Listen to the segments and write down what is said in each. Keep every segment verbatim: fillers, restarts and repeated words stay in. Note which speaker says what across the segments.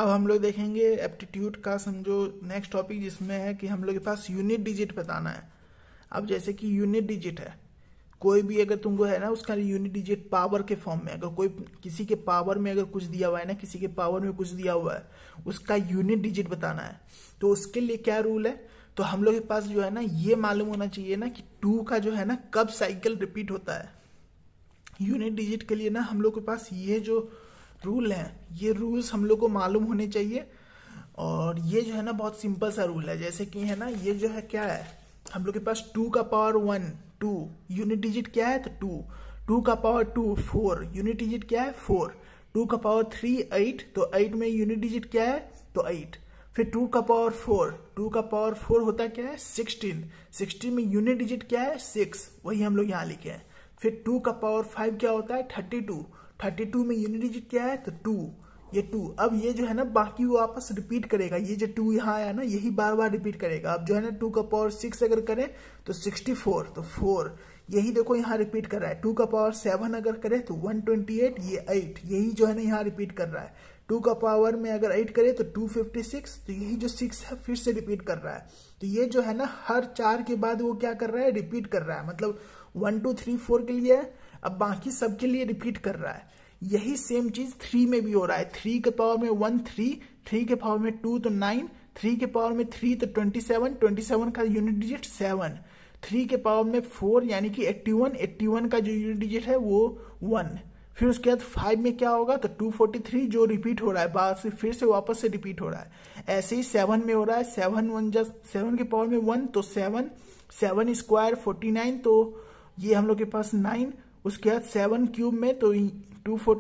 Speaker 1: अब हम लोग देखेंगे एप्टीट्यूड का समझो नेक्स्ट टॉपिक, जिसमें है कि हम लोग के पास यूनिट डिजिट बताना है। अब जैसे कि यूनिट डिजिट है, कोई भी अगर तुमको है ना उसका यूनिट डिजिट पावर के फॉर्म में, अगर कोई किसी के पावर में अगर कुछ दिया हुआ है ना, किसी के पावर में कुछ दिया हुआ है, उसका यूनिट डिजिट बताना है। तो उसके लिए क्या रूल है, तो हम लोग के पास जो है ना ये मालूम होना चाहिए ना कि टू का जो है ना कब साइकिल रिपीट होता है। यूनिट डिजिट के लिए ना हम लोग के पास ये जो रूल है, ये रूल्स हम लोग को मालूम होने चाहिए। और ये जो है ना बहुत सिंपल सा रूल है, जैसे कि है ना ये जो है क्या है, हम लोग के पास टू का power one two, unit digit क्या है तो टू, टू का power two four, unit digit क्या है फोर, टू का पावर थ्री एट, तो एट में यूनिट डिजिट क्या है तो एट। फिर टू का पावर फोर, टू का पावर फोर होता क्या है सिक्सटीन, सिक्सटीन में यूनिट डिजिट क्या है सिक्स, वही हम लोग यहाँ लिखे हैं। फिर टू का पावर फाइव क्या होता है थर्टी टू, थर्टी टू में यूनिट डिजिट क्या है तो टू, ये टू। अब ये जो है ना बाकी वो आपस रिपीट करेगा, ये जो टू यहाँ आया ना यही बार बार रिपीट करेगा। अब जो है ना टू का पावर सिक्स अगर करें तो सिक्सटी फोर, तो फोर, यही देखो यहाँ रिपीट कर रहा है। टू का पावर सेवन अगर करे तो वन ट्वेंटी एट, ये एट, यही जो है ना यहाँ रिपीट कर रहा है। टू का पावर में अगर एट करे तो टू फिफ्टी सिक्स, तो यही जो सिक्स है फिर से रिपीट कर रहा है। तो ये जो है ना हर चार के बाद वो क्या कर रहा है रिपीट कर रहा है, मतलब वन टू थ्री फोर के लिए है, अब बाकी सबके लिए रिपीट कर रहा है। यही सेम चीज थ्री में भी हो रहा है। थ्री के पावर में वन थ्री, थ्री के पावर में टू तो नाइन, थ्री के पावर में थ्री तो ट्वेंटी सेवन, ट्वेंटी सेवन का यूनिट डिजिट सेवन, थ्री के पावर में फोर यानी कि एट्टी वन, एट्टी वन का जो यूनिट डिजिट है वो वन। फिर उसके बाद फाइव में क्या होगा तो टू फोर्टी थ्री जो रिपीट हो रहा है बाद से फिर से वापस से रिपीट हो रहा है। ऐसे ही सेवन में हो रहा है, सेवन वन जस्ट सेवन के पावर में वन तो seven, seven square forty nine, तो ये हम लोग के पास नाइन। उसके बाद सेवन क्यूब में तो two four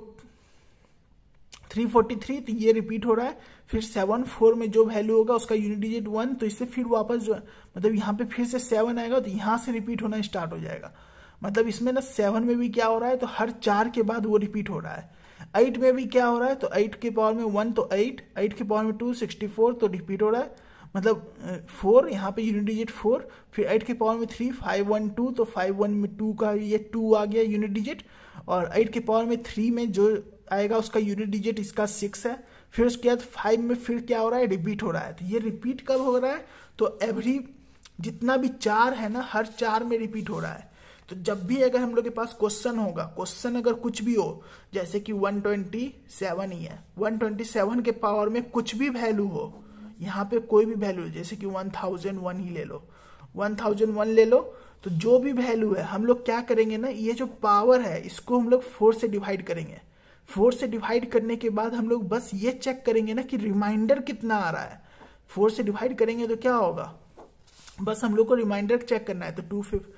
Speaker 1: three forty three, तो ये रिपीट हो रहा है। फिर सेवन फोर में जो वैल्यू होगा उसका यूनिट डिजिट वन, तो इससे फिर वापस जो मतलब यहाँ पे फिर से सेवन आएगा तो यहाँ से रिपीट होना स्टार्ट हो जाएगा। मतलब इसमें ना सेवन में भी क्या हो रहा है तो हर चार के बाद वो रिपीट हो रहा है। एट में भी क्या हो रहा है तो एट के पावर में वन तो एट, एट के पावर में टू सिक्सटी फोर, तो रिपीट हो रहा है। मतलब फोर यहाँ पे यूनिट डिजिट फोर, फिर एट के पावर में थ्री फाइव वन टू, तो फाइव वन में टू का ये टू आ गया यूनिट डिजिट। और एट के पावर में थ्री में जो आएगा उसका यूनिट डिजिट इसका सिक्स है। फिर उसके बाद फाइव में फिर क्या हो रहा है रिपीट हो रहा है। तो ये रिपीट कब हो रहा है तो एवरी जितना भी चार है ना हर चार में रिपीट हो रहा है। तो जब भी अगर हम लोग के पास क्वेश्चन होगा, क्वेश्चन अगर कुछ भी हो, जैसे कि वन ट्वेंटी सेवन ही है, वन ट्वेंटी सेवन के पावर में कुछ भी वैल्यू हो, यहाँ पे कोई भी वैल्यू जैसे कि वन थाउजेंड वन ही ले लो, वन थाउजेंड वन ले लो, तो जो भी वैल्यू है हम लोग क्या करेंगे ना, ये जो पावर है इसको हम लोग फोर से डिवाइड करेंगे। फोर से डिवाइड करने के बाद हम लोग बस ये चेक करेंगे ना कि रिमाइंडर कितना आ रहा है। फोर से डिवाइड करेंगे तो क्या होगा, बस हम लोग को रिमाइंडर चेक करना है। तो टू फिफ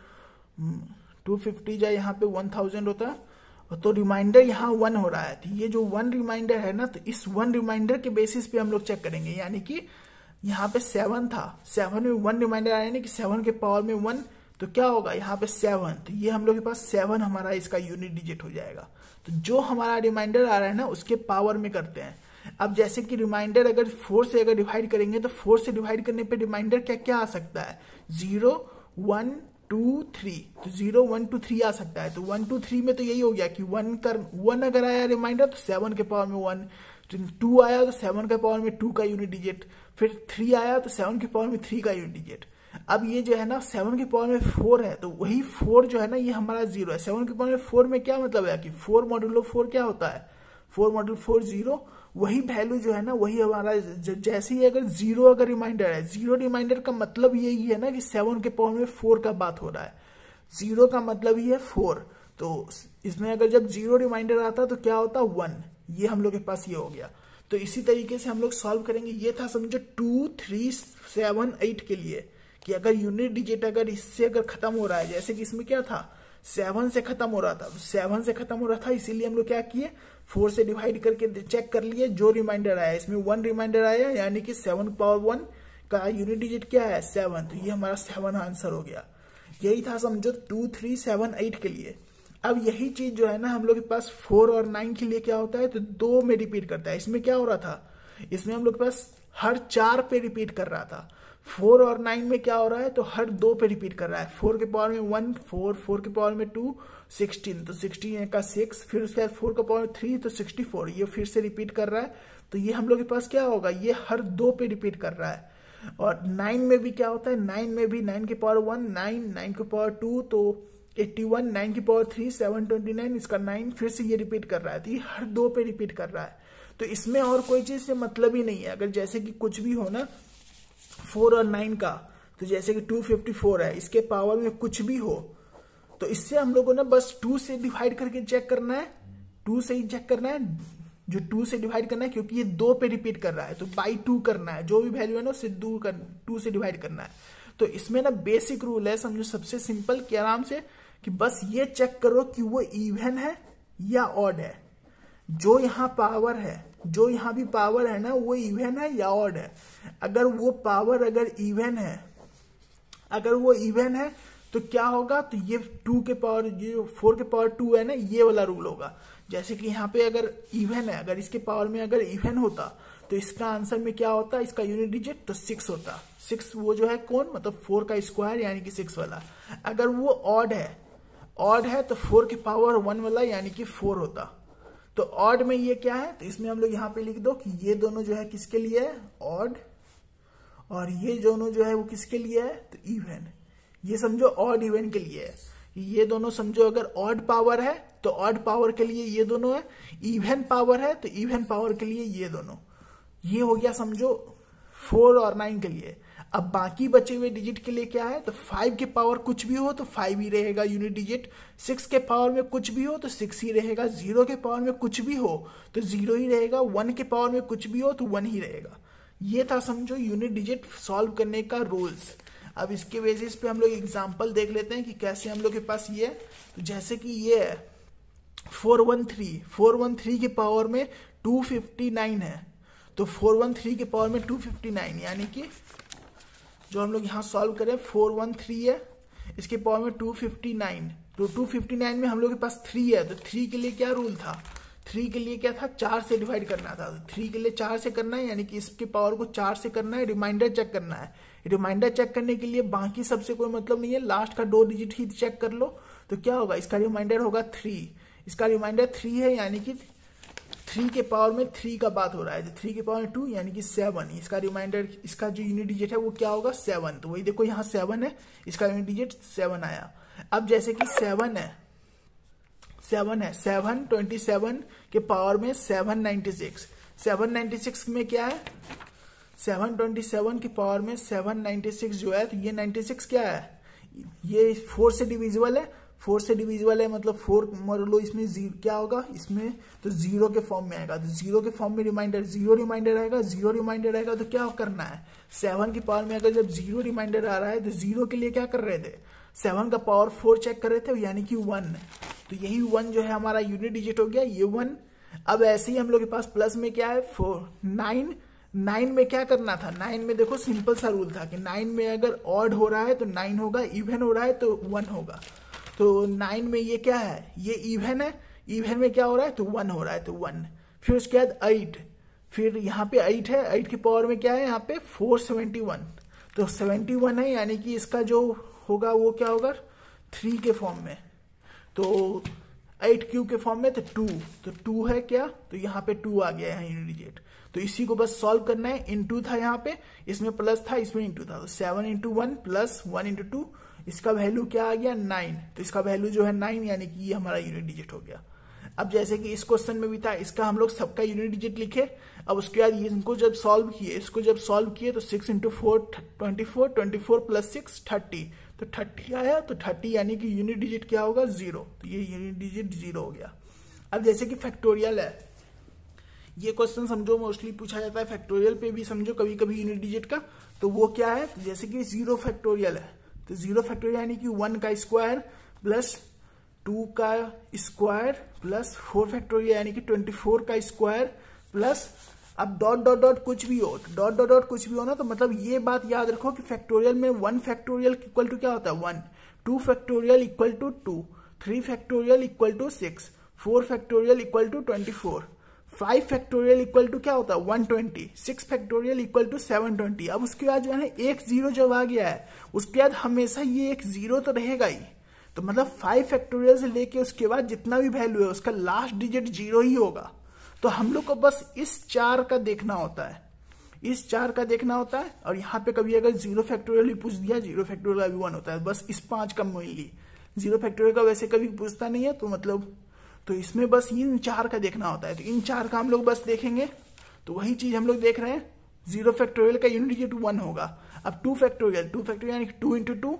Speaker 1: टू फिफ्टी जाए यहाँ पे वन थाउजेंड होता है, तो रिमाइंडर यहाँ वन हो रहा है। तो ये जो वन रिमाइंडर है ना, तो इस वन रिमाइंडर के बेसिस पे हम लोग चेक करेंगे। यानी कि यहाँ पे सेवन था, सेवन में वन रिमाइंडर आया ना कि सेवन के पावर में वन, तो क्या होगा यहाँ पे सेवन, तो ये हम लोग के पास सेवन हमारा इसका यूनिट डिजिट हो जाएगा। तो जो हमारा रिमाइंडर आ रहा है ना उसके पावर में करते हैं। अब जैसे कि रिमाइंडर अगर फोर से अगर डिवाइड करेंगे तो फोर से डिवाइड करने पे रिमाइंडर क्या क्या आ सकता है, जीरो वन टू थ्री, तो जीरो वन टू थ्री आ सकता है। तो वन टू थ्री में तो यही हो गया कि वन कर वन अगर आया रिमाइंडर तो सेवन के पावर में वन, टू आया तो सेवन के पावर में टू का यूनिट डिजिट, फिर थ्री आया तो सेवन के पावर में थ्री का यूनिट डिजिट। अब ये जो है ना सेवन के पावर में फोर है, तो वही फोर जो है ना ये हमारा जीरो है। सेवन के पावर में फोर में क्या मतलब है कि फोर मॉड्यूलो फोर क्या होता है, फोर मॉड्यूल फोर जीरो, वही वैल्यू जो है ना वही हमारा। जैसे ही अगर जीरो अगर रिमाइंडर है, जीरो रिमाइंडर का मतलब यही है ना कि सेवन के पावर में फोर का बात हो रहा है, जीरो का मतलब ही है फोर। तो इसमें अगर जब जीरो रिमाइंडर आता तो क्या होता वन, ये हम लोग के पास ये हो गया। तो इसी तरीके से हम लोग सॉल्व करेंगे। ये था समझो टू थ्री सेवन एट के लिए कि अगर यूनिट डिजिट अगर इससे अगर खत्म हो रहा है, जैसे कि इसमें क्या था सेवन से खत्म हो रहा था, सेवन से खत्म हो रहा था, इसीलिए हम लोग क्या किए फोर से डिवाइड करके चेक कर लिए जो रिमाइंडर आया। इसमें वन रिमाइंडर आया यानी कि सेवन पावर वन का यूनिट डिजिट क्या है सेवन, तो ये हमारा सेवन आंसर हो गया। यही था समझो टू थ्री सेवन एट के लिए। अब यही चीज जो है ना हम लोग के पास फोर और नाइन के लिए क्या होता है तो दो में रिपीट करता है। इसमें क्या हो रहा था, इसमें हम लोग के पास हर चार पे रिपीट कर रहा था। फोर और नाइन में क्या हो रहा है तो हर दो पे रिपीट कर रहा है। फोर के पावर में वन फोर, फोर के पावर में टू सिक्सटीन, तो सिक्सटीन का सिक्स, फिर उसके बाद फोर का पावर में थ्री तो सिक्सटी फोर, ये फिर से रिपीट कर रहा है। तो ये हम लोग के पास क्या होगा, ये हर दो पे रिपीट कर रहा है। और नाइन में भी क्या होता है, नाइन में भी नाइन की पावर वन, नाइन, नाइन की पावर टू तो एट्टी वन, नाइन की power three seven twenty nine, इसका नाइन फिर से ये रिपीट कर रहा है। तो ये हर दो पे रिपीट कर रहा है। तो इसमें और कोई चीज से मतलब ही नहीं है। अगर जैसे कि कुछ भी हो ना फोर और नाइन का, तो जैसे कि टू फिफ्टी फोर है, इसके पावर में कुछ भी हो तो इससे हम लोगों ने बस टू से डिवाइड करके चेक करना है, टू से ही चेक करना है, जो टू से डिवाइड करना है क्योंकि ये दो पे रिपीट कर रहा है तो बाई टू करना है, जो भी वैल्यू है ना उससे दो कर टू से डिवाइड करना है। तो इसमें ना बेसिक रूल है, समझो सबसे सिंपल कि आराम से कि बस ये चेक करो कि वो इवन है या ऑड है। जो यहाँ पावर है, जो यहाँ भी पावर है ना वो इवन है या ऑड है। अगर वो पावर अगर इवन है, अगर वो इवन है तो क्या होगा, तो ये टू के पावर, ये फोर के पावर टू है ना, ये वाला रूल होगा। जैसे कि यहाँ पे अगर इवन है, अगर इसके पावर में अगर इवन होता तो इसका आंसर में क्या होता, इसका यूनिट डिजिट तो सिक्स होता। सिक्स वो जो है कौन, मतलब फोर का स्क्वायर यानी कि सिक्स वाला। अगर वो ऑड है, ऑड है तो फोर के पावर वन वाला यानी कि फोर होता। तो ऑड में ये क्या है, तो इसमें हम लोग यहाँ पे लिख दो कि ये दोनों जो है किसके लिए है, ऑड, और ये दोनों जो है वो किसके लिए है, तो इवन। ये समझो ऑड इवन के लिए है। ये दोनों समझो अगर ऑड पावर है तो ऑड पावर के लिए ये दोनों है, इवन पावर है तो इवन पावर के लिए ये दोनों। ये हो गया समझो फोर और नाइन के लिए। अब बाकी बचे हुए डिजिट के लिए क्या है, तो फाइव के पावर कुछ भी हो तो फाइव ही रहेगा यूनिट डिजिट, सिक्स के पावर में कुछ भी हो तो सिक्स ही रहेगा, जीरो के पावर में कुछ भी हो तो जीरो ही रहेगा, वन के पावर में कुछ भी हो तो वन ही रहेगा। ये था समझो यूनिट डिजिट सॉल्व करने का रूल्स। अब इसके बेसिस पे हम लोग एग्जांपल देख लेते हैं कि कैसे हम लोग के पास ये, तो जैसे कि ये है four one three, four one three के पावर में टू फिफ्टी नाइन है, तो फोर वन थ्री के पावर में टू फिफ्टी नाइन यानी कि जो हम लोग यहाँ सॉल्व करें फोर वन थ्री है, इसके पावर में टू फिफ्टी नाइन, तो टू फिफ्टी नाइन में हम लोग के पास थ्री है, तो थ्री के लिए क्या रूल था, थ्री के लिए क्या था, चार से डिवाइड करना था। तो थ्री के लिए चार से करना है यानी कि इसके पावर को चार से करना है, रिमाइंडर चेक करना है। रिमाइंडर चेक करने के लिए बाकी सबसे कोई मतलब नहीं है, लास्ट का दो डिजिट ही चेक कर लो। तो क्या होगा, इसका रिमाइंडर होगा थ्री, इसका रिमाइंडर थ्री है यानी कि थ्री के पावर में थ्री का बात हो रहा है, थ्री के पावर में टू यानी कि सेवन। इसका रिमाइंडर, इसका जो यूनिट डिजिट है वो क्या होगा, सेवन। तो वही देखो यहाँ सेवन है, इसका यूनिट डिजिट सेवन आया। अब जैसे कि सेवन है, सेवन है, सेवन ट्वेंटी सेवन के पावर में seven ninety six, seven ninety six में क्या है, सेवन ट्वेंटी सेवन के पावर में सेवन नाइन्टी सिक्स जो है, तो ये नाइन्टी सिक्स क्या है, ये फोर से डिविजिबल है, फोर से डिविजिबल है मतलब फोर मान लो इसमें जीरो क्या होगा, इसमें तो जीरो के फॉर्म में आएगा, तो जीरो के फॉर्म में रिमाइंडर, जीरो रिमाइंडर आएगा, जीरो रिमाइंडर आएगा तो क्या करना है, सेवन की पावर में अगर जब जीरो रिमाइंडर आ रहा है तो जीरो के लिए क्या कर रहे थे, सेवन का पावर फोर चेक कर रहे थे यानी कि वन। तो यही वन जो है हमारा यूनिट डिजिट हो गया, ये वन। अब ऐसे ही हम लोग के पास प्लस में क्या है, फोर, नाइन, नाइन में क्या करना था, नाइन में देखो सिंपल सा रूल था कि नाइन में अगर ऑड हो रहा है तो नाइन होगा, इवन हो रहा है तो वन होगा। तो नाइन में ये क्या है, ये इवन है, इवन में क्या हो रहा है तो वन हो रहा है तो वन। फिर उसके बाद एट, फिर यहाँ पे एट है, एट की पावर में क्या है यहाँ पे फोर सेवेंटी वन, तो सेवेंटी वन है यानी कि इसका जो होगा वो क्या होगा, थ्री के फॉर्म में, तो एट क्यूब के फॉर्म में तो टू, तो टू है क्या, तो यहाँ पे टू आ गया है यूनिट डिजिट। तो इसी को बस सॉल्व करना है, इनटू था यहाँ पे, इसमें प्लस था, इसमें इनटू था, तो seven into one plus one into two, इसका वैल्यू क्या आ गया, नाइन। तो इसका वैल्यू जो है नाइन यानी कि ये हमारा यूनिट डिजिट हो गया। अब जैसे कि इस क्वेश्चन में भी था, इसका हम लोग सबका यूनिट डिजिट लिखे। अब उसके बाद इनको जब सॉल्व किए, इसको जब सॉल्व किए तो six into four twenty four, twenty four plus six thirty, तो थर्टी आया, तो थर्टी यानी कि यूनिट डिजिट क्या होगा, जीरो। तो ये यूनिट डिजिट जीरो हो गया। अब जैसे कि फैक्टोरियल है, ये क्वेश्चन समझो मोस्टली पूछा जाता है फैक्टोरियल पे भी समझो कभी कभी यूनिट डिजिट का, तो वो क्या है, तो जैसे कि जीरो फैक्टोरियल है, तो जीरो फैक्टोरियल यानी कि वन का स्क्वायर प्लस टू का स्क्वायर प्लस फोर फैक्टोरियल यानी कि ट्वेंटी फोर का स्क्वायर प्लस, अब डॉट डॉट डॉट कुछ भी हो, डॉट डॉट डॉट कुछ भी हो ना, तो मतलब ये बात याद रखो कि फैक्टोरियल में वन फैक्टोरियल इक्वल टू क्या होता है, one, two factorial equal to two, three factorial equal to six, four factorial equal to twenty four, five factorial equal to क्या होता है, one twenty, six factorial equal to seven twenty. अब उसके बाद जो है ना एक जीरो जब आ गया है, उसके बाद हमेशा ये एक जीरो तो रहेगा ही, तो मतलब फाइव फैक्टोरियल से लेके उसके बाद जितना भी वैल्यू है उसका लास्ट डिजिट जीरो ही होगा। तो हम लोग को बस इस चार का देखना होता है, इस चार का देखना होता है। और यहाँ पे कभी अगर जीरो फैक्टोरियल भी पूछ दिया, जीरो फैक्टोरियल का भी वन होता है, बस इस पांच का मेनली। जीरो फैक्टोरियल का वैसे कभी पूछता नहीं है, तो मतलब तो इसमें बस इन चार का देखना होता है। तो इन चार का हम लोग बस देखेंगे, तो वही चीज हम लोग देख रहे हैं। जीरो फैक्टोरियल का यूनिट डिजिट वन होगा। अब टू फैक्टोरियल, टू फैक्टोरियल यानी टू इंटू टू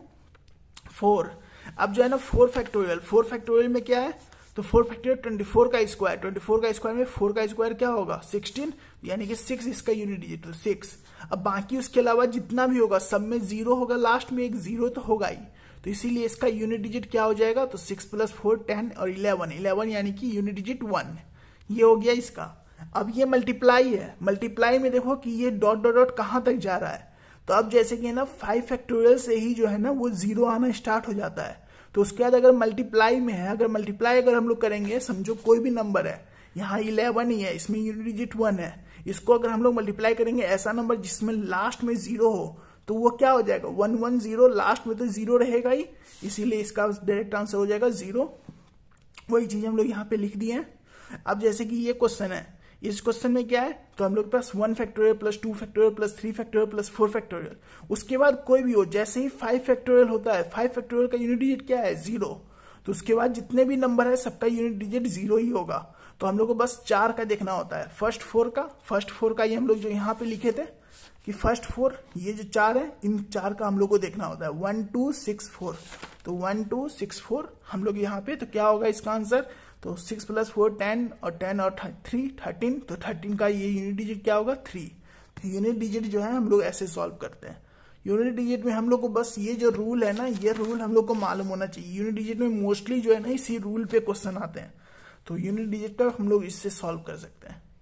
Speaker 1: फोर। अब जो है ना फोर फैक्टोरियल, फोर फैक्टोरियल में क्या है, तो फोर फैक्टोरियल ट्वेंटी फोर का स्क्वायर, ट्वेंटी फोर का स्क्वायर में फोर का स्क्वायर क्या होगा सिक्सटीन, यानी कि सिक्स इसका यूनिट डिजिट, तो सिक्स। अब बाकी उसके अलावा जितना भी होगा सब में जीरो होगा, लास्ट में एक जीरो तो होगा ही, तो इसीलिए इसका यूनिट डिजिट क्या हो जाएगा, तो सिक्स प्लस फोर टेन और इलेवन, इलेवन यानी कि यूनिट डिजिट वन। ये हो गया इसका। अब ये मल्टीप्लाई है, मल्टीप्लाई में देखो कि ये डॉट डॉट डॉट कहां तक जा रहा है। तो अब जैसे कि ना फाइव फैक्टोरियल से ही जो है ना वो जीरो आना स्टार्ट हो जाता है। तो उसके बाद अगर मल्टीप्लाई में है, अगर मल्टीप्लाई अगर हम लोग करेंगे, समझो कोई भी नंबर है, यहाँ इलेवन ही है, इसमें यूनिट डिजिट वन है, इसको अगर हम लोग मल्टीप्लाई करेंगे ऐसा नंबर जिसमें लास्ट में जीरो हो, तो वो क्या हो जाएगा वन वन जीरो, लास्ट में तो जीरो रहेगा ही, इसीलिए इसका डायरेक्ट आंसर हो जाएगा जीरो। वही चीज हम लोग यहाँ पे लिख दिए हैं। अब जैसे कि ये क्वेश्चन है, इस क्वेश्चन में क्या है, तो हम लोग के पास one factorial plus two factorial plus three factorial plus four factorial, उसके बाद कोई भी हो, जैसे ही फाइव फैक्टोरियल होता है, फाइव फैक्टोरियल का यूनिट डिजिट क्या है जीरो, तो उसके बाद जितने भी नंबर है सबका यूनिट डिजिट जीरो ही होगा। तो हम लोग को बस चार का देखना होता है, फर्स्ट फोर का, फर्स्ट फोर का ये हम लोग जो यहाँ पे लिखे थे कि फर्स्ट फोर, ये जो चार है इन चार का हम लोग को देखना होता है, वन टू सिक्स फोर, तो वन टू सिक्स फोर हम लोग यहाँ पे, तो क्या होगा इसका आंसर, तो सिक्स प्लस फोर टेन और टेन और थ्री थर्टीन, तो थर्टीन का ये यूनिट डिजिट क्या होगा थ्री। तो यूनिट डिजिट जो है हम लोग ऐसे सॉल्व करते हैं। यूनिट डिजिट में हम लोग को बस ये जो रूल है ना, ये रूल हम लोग को मालूम होना चाहिए। यूनिट डिजिट में मोस्टली जो है ना इसी रूल पे क्वेश्चन आते हैं, तो यूनिट डिजिट का हम लोग इससे सॉल्व कर सकते हैं।